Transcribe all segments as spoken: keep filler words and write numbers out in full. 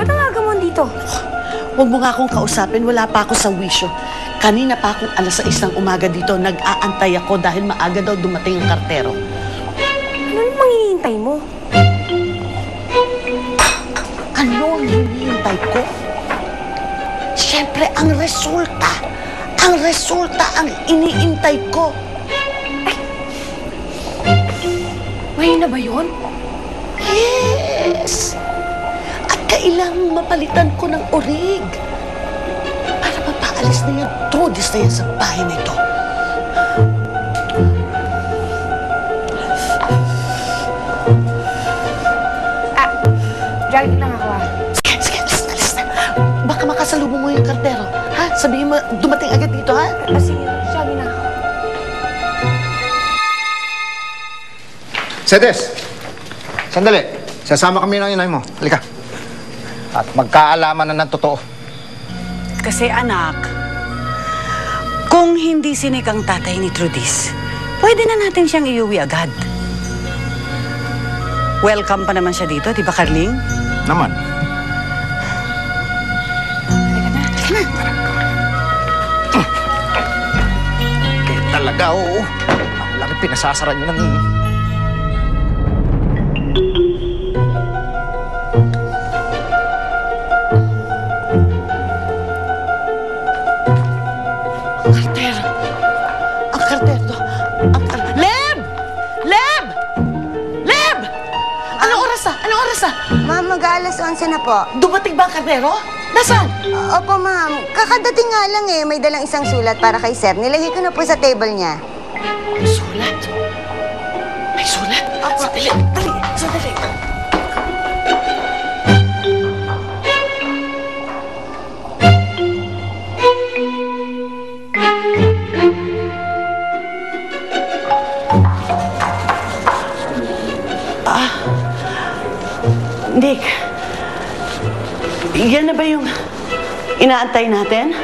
Ba't ang aga mo dito? Huwag mo nga akong kausapin, wala pa ako sa wisyo. Kanina pa akong alas sais ng umaga dito, nag-aantay ako dahil maaga daw dumating ang kartero. Ano namang hinihintay mo? Ano ang hinihintay ko? Siyempre, ang resulta. Ang resulta ang iniintay ko. Ngayon na ba yun? Yes! At kailangang mapalitan ko ng orig. Para mapaalis na yung Trudis na yan sa bahay na ito. Ah, jogging lang ako ah. Sige, sige, alis na, alis na. Baka makasalubong mo yung kartero. Ha? Sabihin mo, dumating agad dito, ha? Ah, sige, jogging lang ako. Sedes! Sandali. Sasama kami ng inay mo. Halika. At magkaalaman na ng totoo. Kasi anak, kung hindi sinik ang tatay ni Trudis, pwede na natin siyang iuwi agad. Welcome pa naman siya dito, di ba, Carling? Naman. Halika na, halika na. Kaya talaga, oo. Ang laki pinasasara niyo ng... Ang kartero. Ang kartero. Ang kar... Leb! Leb! Leb! Anong oras na? Anong oras na? Ma'am, mag-aalas onse na po. Dumating ba ang kartero? Nasaan? Opo, ma'am. Kakadating nga lang eh. May dalang isang sulat para kay sir. Nilagay ko na po sa table niya. May sulat? May sulat? Opo. Sandali, dali, sandali. Ah, Nick, yan na ba yung inaantay natin?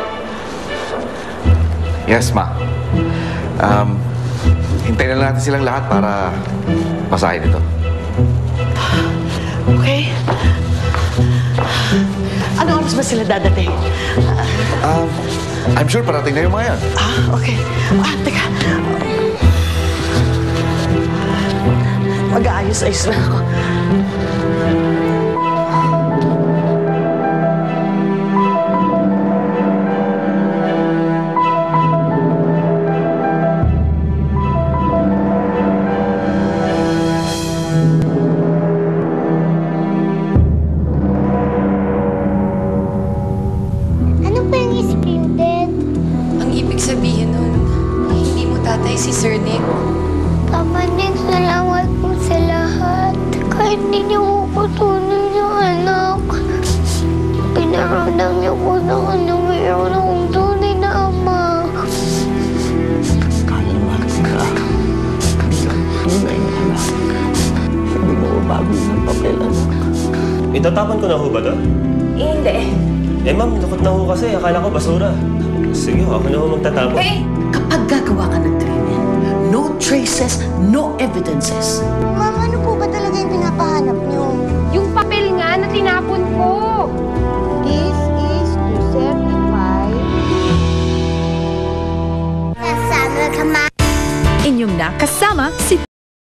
Yes, ma. Um, hintayin na natin silang lahat para basahin ito. Okay. Ano oras ba sila dadating? Um, I'm sure parating na yung mga yan. Ah, okay. Ah, teka. Mag-aayos-ayos na ako. Ano pa yung scripted? Ang ibig sabihin nun, hindi mo tatay si Sir Nick. Papa Nick, salamat po sa lahat. Kahit hindi niyo ko tunay ng anak. Pinaramdam niyo po na ano mayroon akong tunay na ama. Kalma ka. Hindi ka tunay na anak. Hindi mo bago ng papel, anak. Itatapon ko na ho ba ito? Eh, hindi. Eh ma'am, lukot na ho kasi. Akala ko basura. Sige ho, ako na ho magtatapon. Eh, Kapag gagawa ka ng krimen, no traces, no evidences. Ma'am, ano po ba talaga yung pinapahanap niyo? yung papel nga na tinapon ko. This is to certify... Kasama ka ma. Inyong nakasama si